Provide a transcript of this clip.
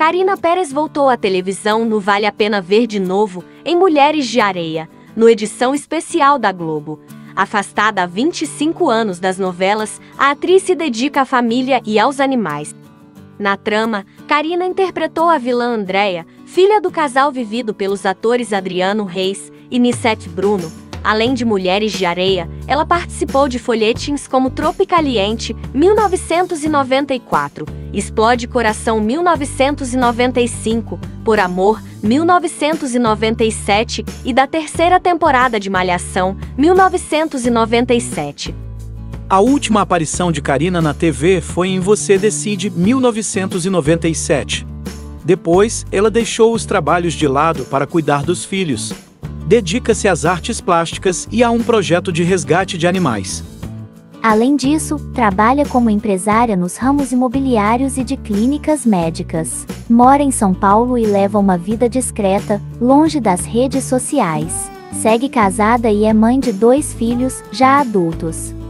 Carina Pérez voltou à televisão no Vale a Pena Ver de Novo, em Mulheres de Areia, no edição especial da Globo. Afastada há 25 anos das novelas, a atriz se dedica à família e aos animais. Na trama, Carina interpretou a vilã Andréia, filha do casal vivido pelos atores Adriano Reis e Nicete Bruno. Além de Mulheres de Areia, ela participou de folhetins como Tropicaliente, 1994, Explode Coração, 1995, Por Amor, 1997 e da terceira temporada de Malhação, 1997. A última aparição de Carina na TV foi em Você Decide, 1997. Depois, ela deixou os trabalhos de lado para cuidar dos filhos. Dedica-se às artes plásticas e a um projeto de resgate de animais. Além disso, trabalha como empresária nos ramos imobiliários e de clínicas médicas. Mora em São Paulo e leva uma vida discreta, longe das redes sociais. Segue casada e é mãe de 2 filhos, já adultos.